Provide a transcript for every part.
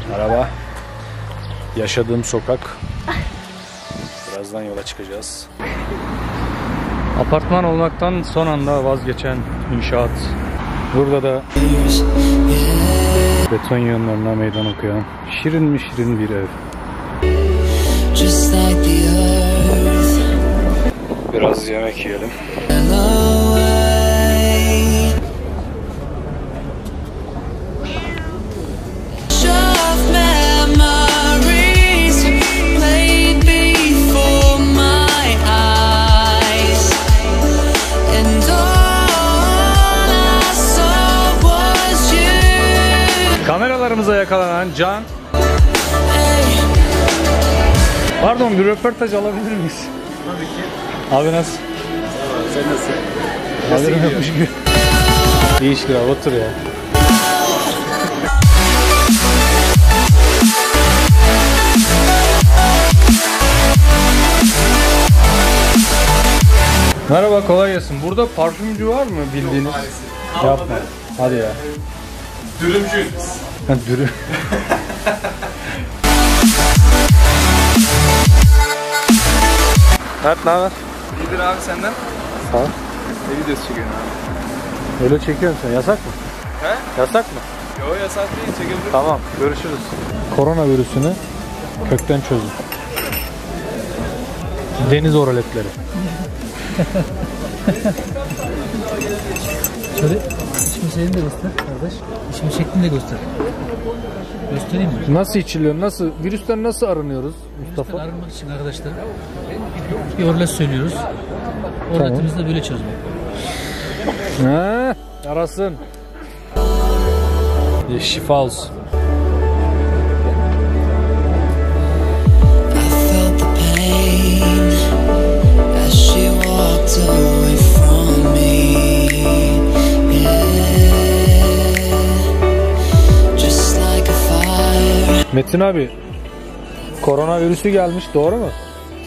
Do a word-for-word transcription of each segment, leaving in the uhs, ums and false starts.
Merhaba. Yaşadığım sokak. Birazdan yola çıkacağız. Apartman olmaktan son anda vazgeçen inşaat. Burada da beton yığınlarına meydan okuyan şirin mi şirin bir ev. Biraz yemek yiyelim. Kameralarımıza yakalanan Can. Pardon, bir röportaj alabilir miyiz? Tabii ki. Abi nasıl? Sen nasıl? Haberim yokmuş gibi. İyi iş kral, otur ya. Merhaba, kolay gelsin. Burada parfümcü var mı bildiğiniz? Yok, yapma. Hadi ya. Dürümcüyüz biz. Ha, dürüm. Evet, ne haber? İyidir abi, senden? Sağ ol. Ne videosu çekiyorsun abi? Öyle çekiyorsun sen. Yasak mı? He? Yasak mı? Yo, yasak değil, çekebilirim. Tamam, görüşürüz. Koronavirüsünü kökten çözün. Deniz oraletleri. Şöyle içme şeyini de göster kardeş. İçme şeklini de göster. Göstereyim mi? Nasıl içiliyor? Nasıl? Virüsten nasıl arınıyoruz Mustafa? Virüsten arınmak için arkadaşlar bir orlet söylüyoruz. Orletimizi de böyle çözmek. He, arasın. Ya, şifa olsun. Metin abi, koronavirüsü gelmiş, doğru mu?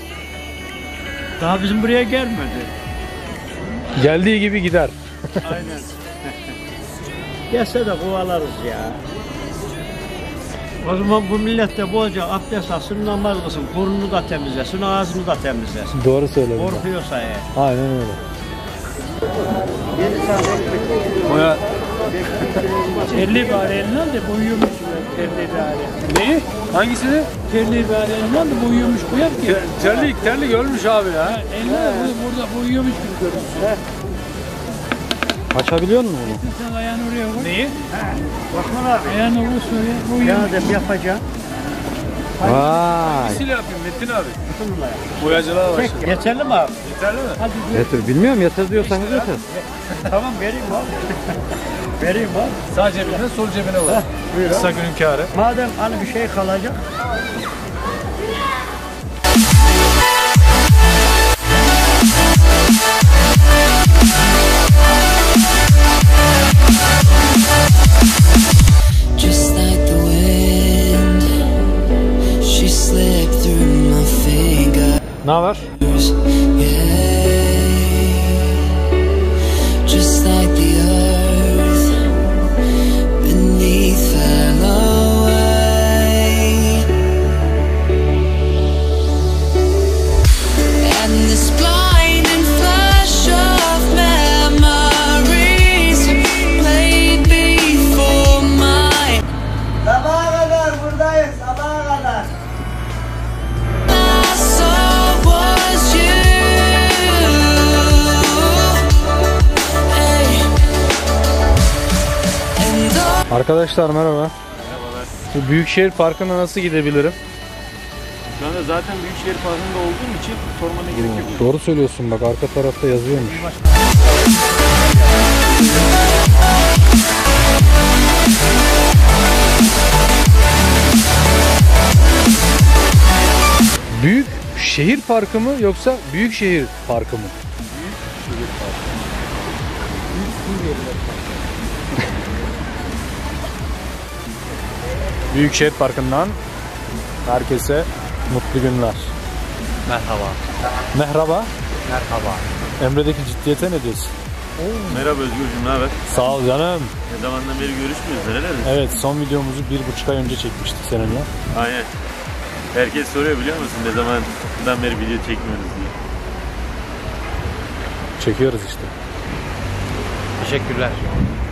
Daha bizim buraya gelmedi. Geldiği gibi gider. Aynen. Gelse de kovalarız ya. O zaman bu millet de bolca abdest alsın, namaz kılsın, burnunu da temizlesin, ağzını da temizlesin. Doğru söylüyorsun. Korkuyorsa eğer. Aynen öyle. Boya. Terli bari eline al da boyuyormuş terli bari. Neyi? Hangisini? Terli bari eline al da boyuyormuş bu yap ki. Terlik, terlik ölmüş abi ya. Eline burada, burada boyuyormuş gibi görünsün. Açabiliyor musun bunu? Sen ayağını oraya koy. Neyi? Osman abi. Ayağını oraya söyle. Boyuyormuş. Ya da yapacağım. Vay. Hangisiyle yapayım Metin abi? Boyacılığa başladım. Yeterli mi abi? Yeterli mi? Hadi Yeter, bilmiyorum, yeter diyorsanız yeter. tamam vereyim abi. vereyim abi. Sağ cebine, sol cebine var. Buyur Kısa günün kârı. Madem hani bir şey kalacak. Just like the wind, she slipped through my fingers. Ne haber? Yeah, just like the earth beneath fell away, and this blinding flash of memories played before my Sabaha kadar buradayız, sabaha kadar. soul was you. Hey. And though Arkadaşlar merhaba. Merhabalar. Bu Büyükşehir Parkı'na nasıl gidebilirim? Şu anda zaten Büyükşehir Parkı'nda olduğum için sormana gerek yok. Doğru söylüyorsun, bak arka tarafta yazıyormuş. Büyük Şehir Parkı mı yoksa Büyükşehir Parkı mı? Büyükşehir Parkı. Büyükşehir Parkı'ndan herkese mutlu günler. Merhaba. Merhaba. Merhaba. Emre'deki ciddiyete ne diyorsun? Merhaba Özgürcüğüm, ne haber? Sağ ol canım. Ne zamandan beri görüşmüyoruz, nerelerdesin? Evet, son videomuzu bir buçuk ay önce çekmiştik seninle. Aynen. Herkes soruyor biliyor musun ne zamandan beri video çekmiyoruz diye. Çekiyoruz işte. Teşekkürler.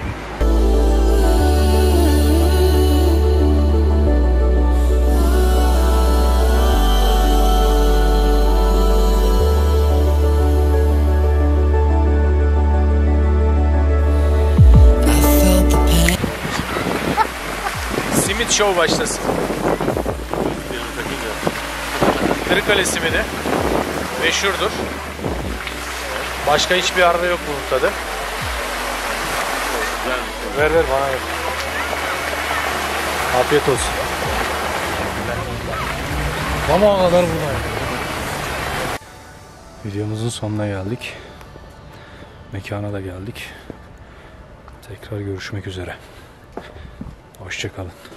Simit show başlasın. Kırıkkale simidi meşhurdur. Başka hiçbir yerde yok bunun tadı. Ver ver bana ver. Afiyet olsun. Ama kadar buradayım. Videomuzun sonuna geldik. Mekana da geldik. Tekrar görüşmek üzere. Hoşça kalın.